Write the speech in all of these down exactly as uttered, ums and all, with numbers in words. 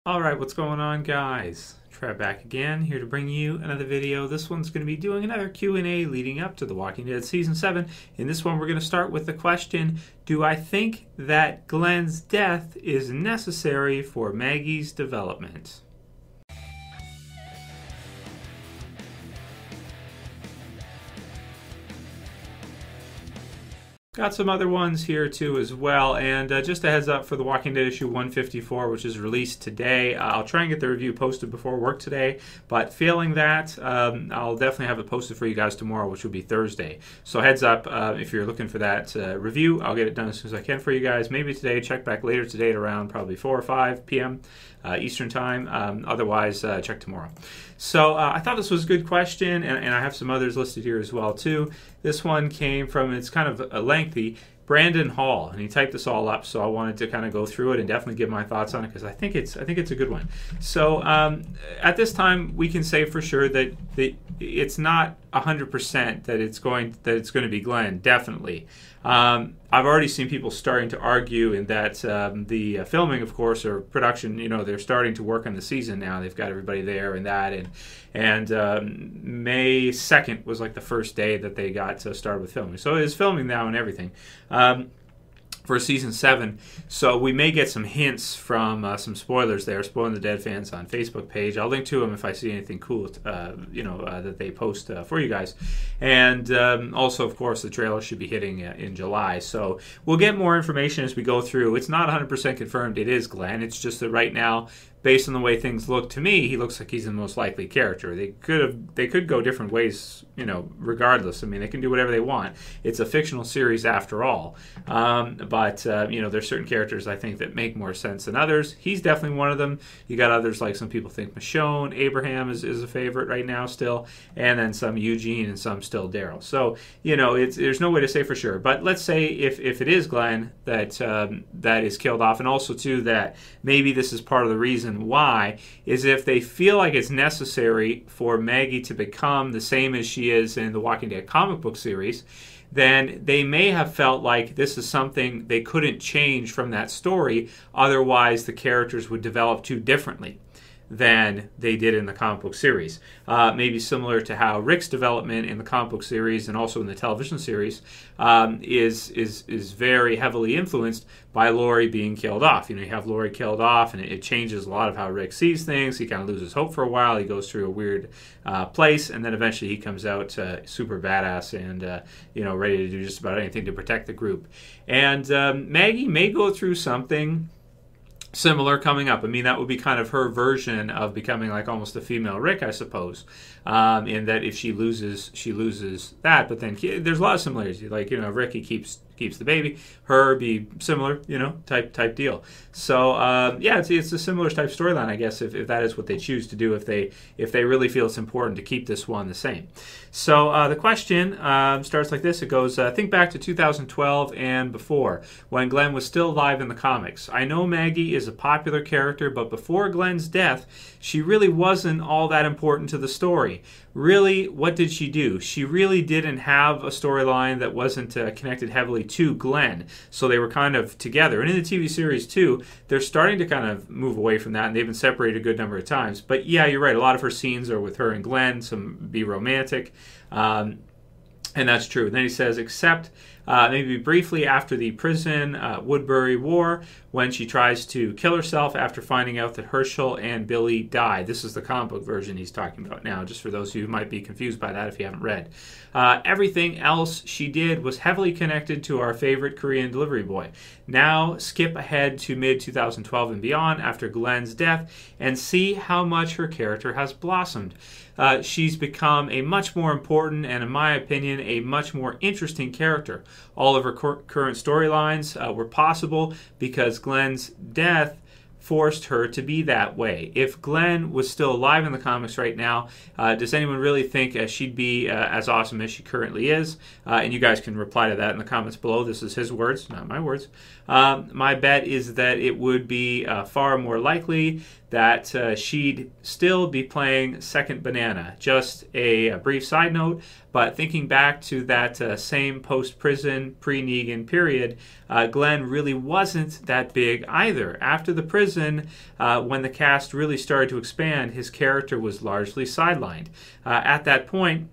Alright, what's going on, guys? Trev back again, here to bring you another video. This one's going to be doing another Q and A leading up to The Walking Dead Season seven. In this one, we're going to start with the question, do I think that Glenn's death is necessary for Maggie's development? Got some other ones here too as well, and uh, just a heads up for The Walking Dead issue one fifty-four, which is released today. Uh, I'll try and get the review posted before work today, but failing that, um, I'll definitely have it posted for you guys tomorrow, which will be Thursday. So heads up, uh, if you're looking for that uh, review, I'll get it done as soon as I can for you guys. Maybe today, check back later today at around probably four or five p m Uh, Eastern time. Um, otherwise, uh, check tomorrow. So uh, I thought this was a good question, and, and I have some others listed here as well too. This one came from, it's kind of a lengthy, Brandon Hall, and he typed this all up, so I wanted to kind of go through it and definitely give my thoughts on it because I think it's I think it's a good one. So um, at this time, we can say for sure that, that it's not one hundred percent that it's going that it's going to be Glenn. Definitely, um, I've already seen people starting to argue in that um, the uh, filming, of course, or production. You know, they're starting to work on the season now. They've got everybody there and that, and and um, May second was like the first day that they got to start with filming. So it is filming now and everything. Um, for season seven, so we may get some hints from uh, some spoilers there, Spoiling the Dead fans on Facebook page. I'll link to them if I see anything cool, uh, you know, uh, that they post uh, for you guys. And um, also, of course, the trailer should be hitting uh, in July. So we'll get more information as we go through. It's not one hundred percent confirmed it is Glenn. It's just that right now, based on the way things look to me, he looks like he's the most likely character. They could have, they could go different ways, you know, regardless. I mean, they can do whatever they want. It's a fictional series after all. Um, but, uh, you know, there's certain characters I think that make more sense than others. He's definitely one of them. You got others like some people think Michonne, Abraham is, is a favorite right now still, and then some Eugene and some still Daryl. So, you know, it's, there's no way to say for sure. But let's say if, if it is Glenn that, um, that is killed off, and also, too, that maybe this is part of the reason why is if they feel like it's necessary for Maggie to become the same as she is in the Walking Dead comic book series, then they may have felt like this is something they couldn't change from that story, otherwise the characters would develop too differently than they did in the comic book series. Uh, maybe similar to how Rick's development in the comic book series and also in the television series um, is is is very heavily influenced by Laurie being killed off. You know, you have Laurie killed off, and it, it changes a lot of how Rick sees things. He kind of loses hope for a while. He goes through a weird uh, place, and then eventually he comes out uh, super badass and uh, you know, ready to do just about anything to protect the group. And um, Maggie may go through something similar coming up. I mean, that would be kind of her version of becoming like almost a female Rick, I suppose. Um, in that if she loses, she loses that. But then there's a lot of similarities. Like, you know, Ricky keeps keeps the baby. Her be similar, you know, type type deal. So um, yeah, it's it's a similar type storyline, I guess, if, if that is what they choose to do. If they if they really feel it's important to keep this one the same. So uh, the question um, starts like this. It goes, uh, think back to two thousand twelve and before, when Glenn was still alive in the comics. I know Maggie is a popular character, but before Glenn's death, she really wasn't all that important to the story. Really, what did she do? She really didn't have a storyline that wasn't uh, connected heavily to Glenn. So they were kind of together. And in the T V series, too, they're starting to kind of move away from that, and they've been separated a good number of times. But yeah, you're right. A lot of her scenes are with her and Glenn, some be romantic. Um, and that's true. And then he says, except uh, maybe briefly after the prison uh, Woodbury War, when she tries to kill herself after finding out that Herschel and Billy died. This is the comic book version he's talking about now, just for those of you who might be confused by that if you haven't read. Uh, everything else she did was heavily connected to our favorite Korean delivery boy. Now skip ahead to mid twenty twelve and beyond after Glenn's death and see how much her character has blossomed. Uh, she's become a much more important and, in my opinion, a much more interesting character. All of her cur- current storylines uh, were possible because Glenn's death forced her to be that way. If Glenn was still alive in the comics right now, uh, does anyone really think uh, she'd be uh, as awesome as she currently is? Uh, and you guys can reply to that in the comments below. This is his words, not my words. Um, my bet is that it would be uh, far more likely that uh, she'd still be playing Second Banana. Just a, a brief side note, but thinking back to that uh, same post-prison, pre-Negan period, uh, Glenn really wasn't that big either. After the prison, prison, uh, when the cast really started to expand, his character was largely sidelined. Uh, at that point,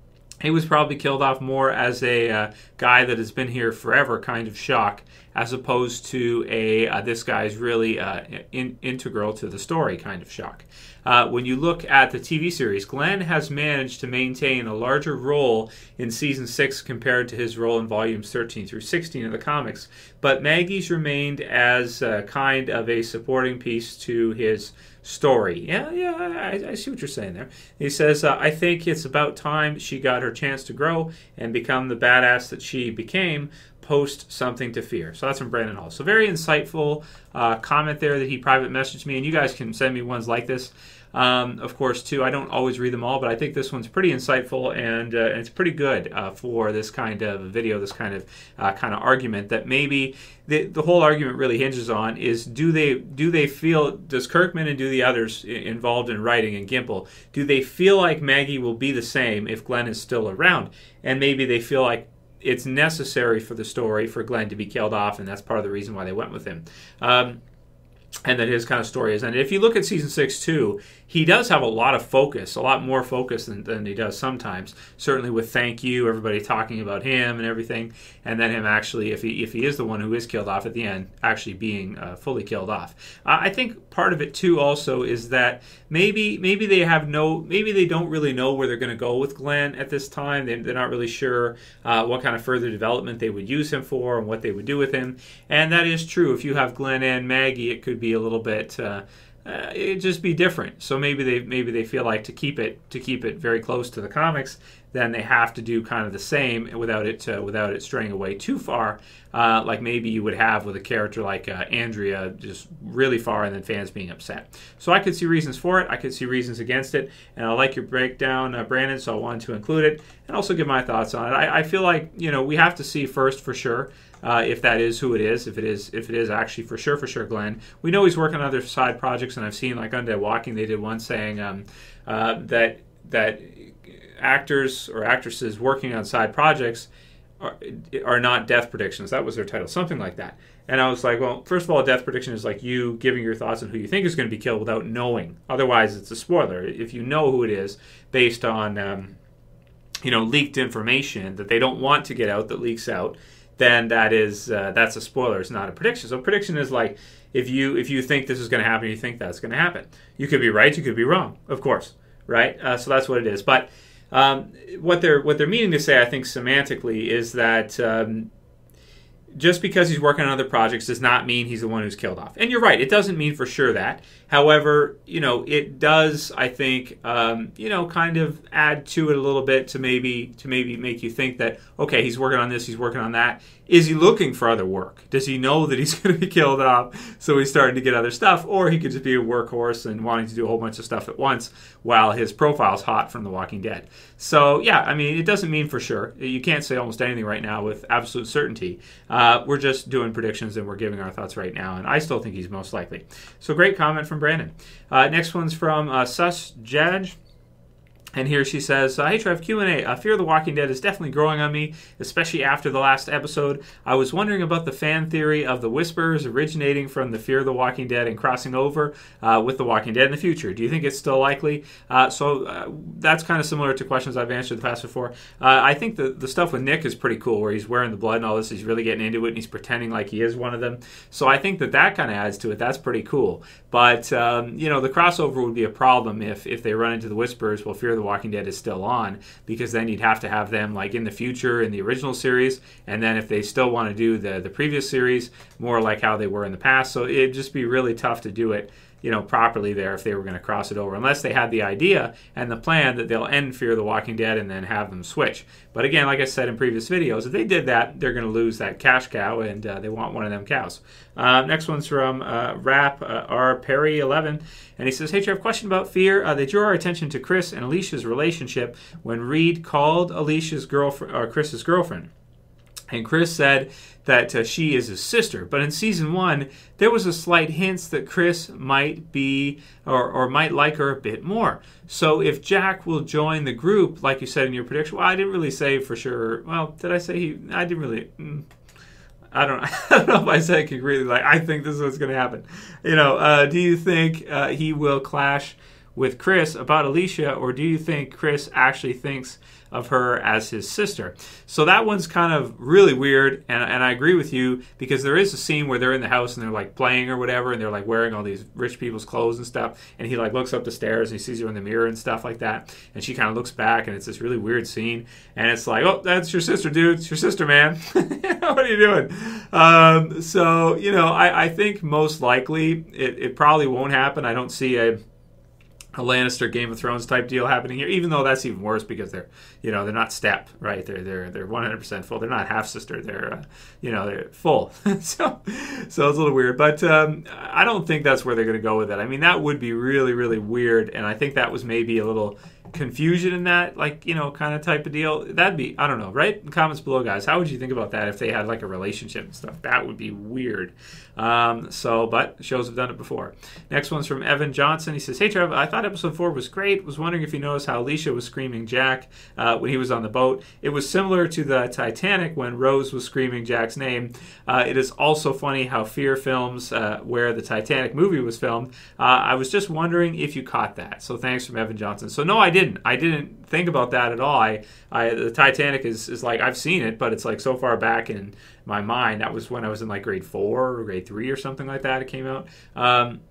he was probably killed off more as a uh, guy that has been here forever kind of shock, as opposed to a uh, this guy's really uh, in, integral to the story kind of shock. Uh, when you look at the T V series, Glenn has managed to maintain a larger role in season six compared to his role in volumes thirteen through sixteen of the comics, but Maggie's remained as uh, kind of a supporting piece to his story. Yeah, yeah, I, I see what you're saying there. He says, uh, I think it's about time she got her chance to grow and become the badass that she became post Something to Fear. So that's from Brandon Hall. So very insightful uh, comment there that he private messaged me, and you guys can send me ones like this. Um, of course, too, I don't always read them all, but I think this one's pretty insightful, and, uh, and it's pretty good uh, for this kind of video, this kind of uh, kind of argument that maybe the, the whole argument really hinges on is do they do they feel, does Kirkman and do the others involved in writing and Gimple, do they feel like Maggie will be the same if Glenn is still around? And maybe they feel like it's necessary for the story for Glenn to be killed off, and that's part of the reason why they went with him. Um, and that his kind of story is. And if you look at season six too, he does have a lot of focus, a lot more focus than, than he does sometimes. Certainly with Thank You, everybody talking about him and everything, and then him actually, if he if he is the one who is killed off at the end, actually being uh, fully killed off. Uh, I think part of it too also is that maybe maybe they have no, maybe they don't really know where they're going to go with Glenn at this time. They, they're not really sure uh, what kind of further development they would use him for and what they would do with him. And that is true. If you have Glenn and Maggie, it could be a little bit. Uh, Uh, it'd just be different. So maybe they maybe they feel like to keep it to keep it very close to the comics, then they have to do kind of the same without it uh, without it straying away too far, uh, like maybe you would have with a character like uh, Andrea, just really far, and then fans being upset. So I could see reasons for it. I could see reasons against it, and I like your breakdown, uh, Brandon. So I wanted to include it and also give my thoughts on it. I, I feel like you know we have to see first for sure. Uh, if that is who it is, if it is, if it is actually for sure, for sure, Glenn. We know he's working on other side projects, and I've seen like Undead Walking, they did one saying um, uh, that that actors or actresses working on side projects are, are not death predictions. That was their title, something like that. And I was like, well, first of all, a death prediction is like you giving your thoughts on who you think is going to be killed without knowing. Otherwise, it's a spoiler. If you know who it is based on um, you know leaked information that they don't want to get out, that leaks out, then that is uh, that's a spoiler. It's not a prediction. So prediction is like if you if you think this is going to happen, you think that's going to happen. You could be right, you could be wrong, of course, right? Uh, so that's what it is. But um, what they're what they're meaning to say, I think, semantically, is that um, just because he's working on other projects does not mean he's the one who's killed off. And you're right, it doesn't mean for sure that. However, you know, it does, I think, um, you know, kind of add to it a little bit to maybe to maybe make you think that, okay, he's working on this, he's working on that. Is he looking for other work? Does he know that he's going to be killed off, so he's starting to get other stuff? Or he could just be a workhorse and wanting to do a whole bunch of stuff at once while his profile's hot from The Walking Dead. So, yeah, I mean, it doesn't mean for sure. You can't say almost anything right now with absolute certainty. Uh, we're just doing predictions and we're giving our thoughts right now, and I still think he's most likely. So great comment from Brandon. Uh, next one's from uh, Sus Judge. And here she says, uh, hey Trev, Q and A. Uh, Fear of the Walking Dead is definitely growing on me, especially after the last episode. I was wondering about the fan theory of the Whisperers originating from the Fear of the Walking Dead and crossing over uh, with the Walking Dead in the future. Do you think it's still likely? Uh, so uh, that's kind of similar to questions I've answered the past before. Uh, I think the, the stuff with Nick is pretty cool, where he's wearing the blood and all this. He's really getting into it, and he's pretending like he is one of them. So I think that that kind of adds to it. That's pretty cool. But, um, you know, the crossover would be a problem if, if they run into the Whisperers while Fear of the Walking Dead is still on, because then you'd have to have them like in the future in the original series, and then if they still want to do the the previous series, more like how they were in the past. So it'd just be really tough to do it, you know, properly there if they were going to cross it over, unless they had the idea and the plan that they'll end Fear of the Walking Dead and then have them switch. But again, like I said in previous videos, if they did that, they're going to lose that cash cow, and uh, they want one of them cows. Uh, next one's from uh, Rap uh, R Perry eleven, and he says, hey Trev, question about Fear. Uh, they drew our attention to Chris and Alicia's relationship when Reed called Alicia's girlfriend or Chris's girlfriend. And Chris said that uh, she is his sister. But in season one, there was a slight hint that Chris might be or, or might like her a bit more. So if Jack will join the group, like you said in your prediction, well, I didn't really say for sure. Well, did I say he? I didn't really. Mm, I don't, I don't know if I said concretely, like, I think this is what's going to happen. You know, uh, do you think uh, he will clash with Chris about Alicia, or do you think Chris actually thinks of her as his sister? So that one's kind of really weird, and, and I agree with you, because there is a scene where they're in the house and they're like playing or whatever, and they're like wearing all these rich people's clothes and stuff, and he like looks up the stairs and he sees her in the mirror and stuff like that, and she kind of looks back, and it's this really weird scene, and it's like, oh, that's your sister, dude. It's your sister, man. What are you doing? Um, so, you know, I, I think most likely it, it probably won't happen. I don't see a a Lannister Game of Thrones type deal happening here, even though that's even worse because they're, you know, they're not step, right? They're they're they're one hundred percent full. They're not half sister. They're uh, you know, they're full. so so it's a little weird, but um, I don't think that's where they're going to go with it. I mean, that would be really really weird, and I think that was maybe a little confusion in that, like, you know, kind of type of deal. That'd be, I don't know, right? In comments below, guys, how would you think about that if they had like a relationship and stuff? That would be weird. Um, so, but shows have done it before. Next one's from Evan Johnson. He says, hey, Trev, I thought episode four was great. Was wondering if you noticed how Alicia was screaming Jack uh, when he was on the boat. It was similar to the Titanic when Rose was screaming Jack's name. Uh, it is also funny how Fear films uh, where the Titanic movie was filmed. Uh, I was just wondering if you caught that. So thanks from Evan Johnson. So no, I didn't. I didn't think about that at all. I, I the Titanic is, is like, I've seen it, but it's like so far back in my mind. That was when I was in like grade four or grade three or something like that. It came out. Um,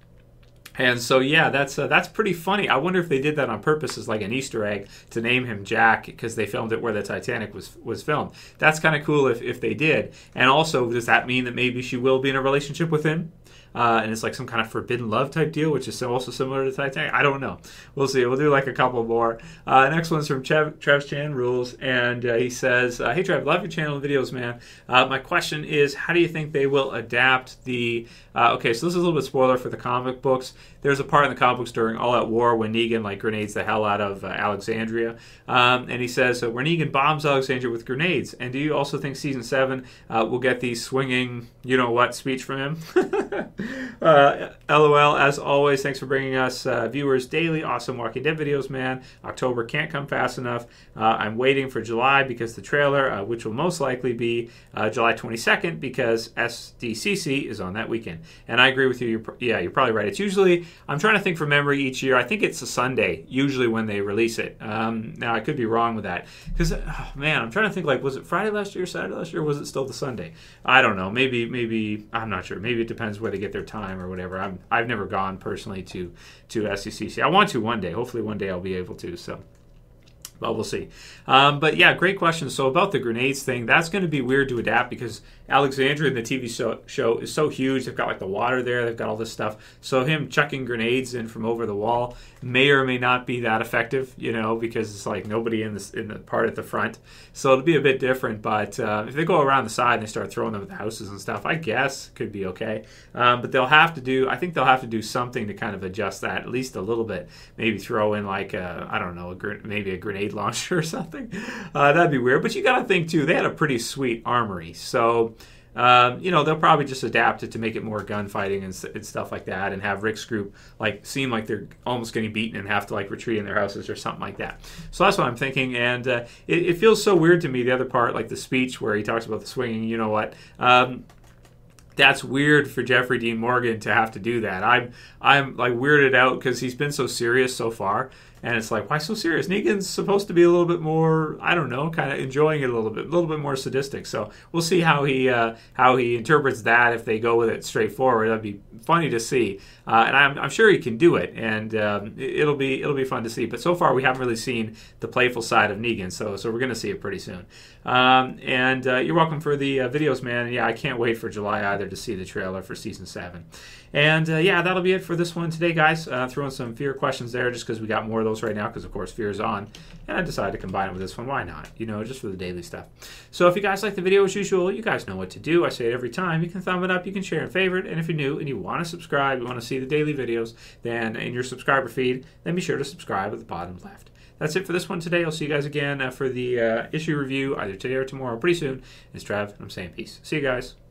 and so, yeah, that's uh, that's pretty funny. I wonder if they did that on purpose as like an Easter egg to name him Jack because they filmed it where the Titanic was was filmed. That's kind of cool if, if they did. And also, does that mean that maybe she will be in a relationship with him? Uh, and it's like some kind of forbidden love type deal, which is also similar to Titanic. I don't know. We'll see. We'll do like a couple more. Uh, next one's from Trev, Trev's Chan Rules, and uh, he says, uh, hey, Trev, love your channel and videos, man. Uh, my question is, how do you think they will adapt the... Uh, okay, so this is a little bit spoiler for the comic books. There's a part in the comic books during All Out War when Negan like grenades the hell out of uh, Alexandria. Um, and he says, uh, where Negan bombs Alexandria with grenades. And do you also think Season seven uh, will get the swinging, you-know-what speech from him? Uh, LOL, as always, thanks for bringing us uh, viewers daily. Awesome Walking Dead videos, man. October can't come fast enough. Uh, I'm waiting for July because the trailer, uh, which will most likely be uh, July twenty-second because S D C C is on that weekend. And I agree with you. You're, yeah, you're probably right. It's usually, I'm trying to think from memory each year, I think it's a Sunday, usually when they release it. Um, now, I could be wrong with that. Because, oh, man, I'm trying to think, like, was it Friday last year, Saturday last year, or was it still the Sunday? I don't know. Maybe, maybe, I'm not sure. Maybe it depends where they get their time or whatever. I'm, I've never gone personally to, to S D C C. I want to one day. Hopefully one day I'll be able to, so... Well, we'll see. Um, but yeah, great question. So about the grenades thing, that's going to be weird to adapt because Alexandria in the T V show, show is so huge. They've got like the water there. They've got all this stuff. So him chucking grenades in from over the wall may or may not be that effective, you know, because it's like nobody in the, in the part at the front. So it'll be a bit different. But uh, if they go around the side and they start throwing them at the houses and stuff, I guess could be okay. Um, but they'll have to do, I think they'll have to do something to kind of adjust that at least a little bit. Maybe throw in like, a, I don't know, a gr- maybe a grenade launcher or something. Uh, that'd be weird. But you got to think, too, they had a pretty sweet armory. So, um, you know, they'll probably just adapt it to make it more gunfighting and, and stuff like that and have Rick's group, like, seem like they're almost getting beaten and have to, like, retreat in their houses or something like that. So that's what I'm thinking. And uh, it, it feels so weird to me, the other part, like the speech where he talks about the swinging, you know what. Um, That's weird for Jeffrey Dean Morgan to have to do that. I'm, I'm like weirded out because he's been so serious so far. And it's like, why so serious? Negan's supposed to be a little bit more, I don't know, kind of enjoying it a little bit, a little bit more sadistic. So we'll see how he uh, how he interprets that if they go with it straightforward. That'd be funny to see, uh, and I'm, I'm sure he can do it, and um, it'll be it'll be fun to see. But so far, we haven't really seen the playful side of Negan, so so we're gonna see it pretty soon. Um, and uh, you're welcome for the uh, videos, man. And yeah, I can't wait for July either to see the trailer for season seven. And uh, yeah, that'll be it for this one today, guys. Uh, throwing some Fear questions there just because we got more of those right now because, of course, Fear is on. And I decided to combine it with this one. Why not? You know, just for the daily stuff. So if you guys like the video as usual, you guys know what to do. I say it every time. You can thumb it up. You can share and favorite. And if you're new and you want to subscribe, you want to see the daily videos, then in your subscriber feed, then be sure to subscribe at the bottom left. That's it for this one today. I'll see you guys again uh, for the uh, issue review either today or tomorrow, pretty soon. It's Trev, and I'm saying peace. See you guys.